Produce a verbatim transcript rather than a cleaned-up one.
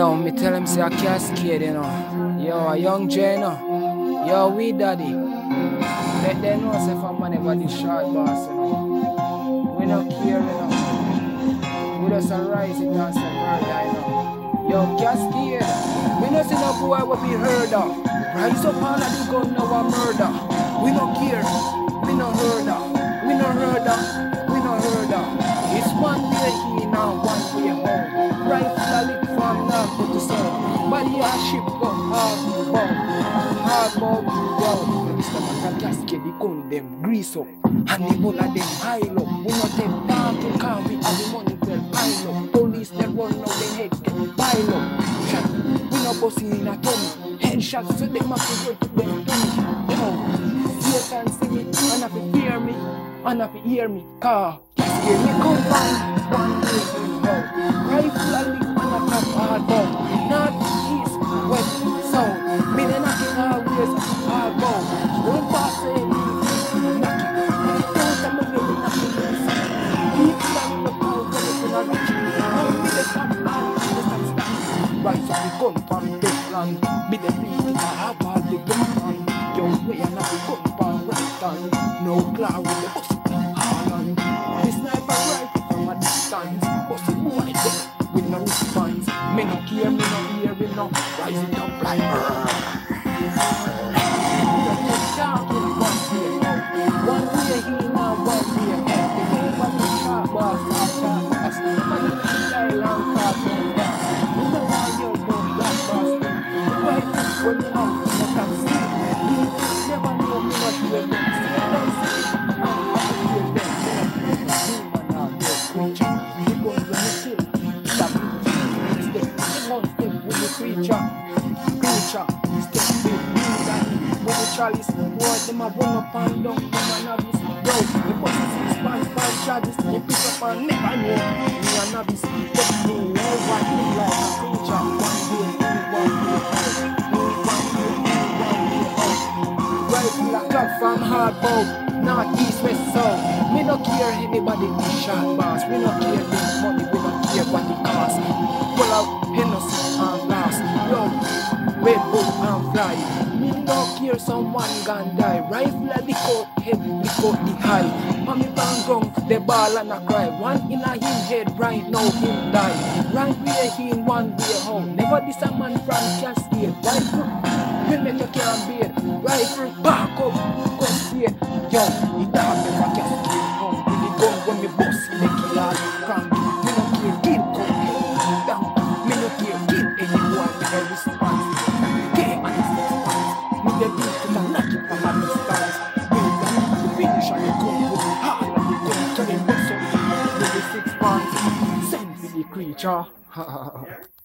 Yo, me tell him say I cascade, you know. Yo, a young J, you know. Yo, we daddy. Let them know say for money for this short boss, you know. We don't care, you know. We just arise it and say murder, you know. Yo, cascade. We don't see no boy will be heard of. Rise up all of the gun now a murder. We don't care. We no heard of. We no heard of. We no heard of. It's one way here now, one way home. Rifle a lick from now to the sun. Body a ship go hard bound. Hard bound down. Mister Macan cascade the gun them grease up. And the bull of them pile up. We not take part to car we have the money well pile up. Police them run now them head get pile up. Shot. We no busting in a tummy. Headshots so them have to go to them tummy. Yo, Satan see me and have to fear me. And have to hear me. Car. Cascade me come find one way to go. Rifle a lick and a top hard bound. North, east, west, south. Me they knock it always hard bound. Don't pass say me, knock it. Don't tell me where we knock it. Keep standing up out when it's in a reach. Don't be the stop land, be the stop stand. Rise up the gun from the land. Be the beat in a half all the gun man. Yo, way and have the gun from right hand. No cloud with the bus. The sniper rifle from a distance. Bust it boy dead with no response. Me no care, me no hear, me no rise it up like brrrr. We don't get down in one way out. One way in and one way out. The name of the sharp boss are sharp boss. And the little island card from gas. We don't want your gun black boss. Right when you out, you can see. You never know me not hear them. Don't see. Creature, creature, step big, that with the chalice, boy, them a run up and down, them a novice, bro, the bus is six pants, five charges, they pick up and never know, me a novice, but me over him like a creature, one day, one day, one day, one day, rifle a clock from hard bow, north, east, west, south, me no care anybody be shot boss, we no care them money, we no care what it cost, pull out Hennessy and glass, yo, Red Bull and fly. Me no care someone gon' die. Rifle a lick out head, lick out the high. Mommy bang gong, the ball and a cry. One in a him head, right now him die. Right way he in one way home. Never this a man from Cascade. Rifle, we make you can't beat. Rifle, back up, go straight. Yo, he dog never Cascade home. With the gun when me bust, make it all crank. Me no care, kill, come head down. Me no care, kill anyone with a response. Game and his response. Me the beat to the knock it from a distance. Build them, the finish and the gun with the hard and the gun to the muscle. With the six pounds, send for the creature.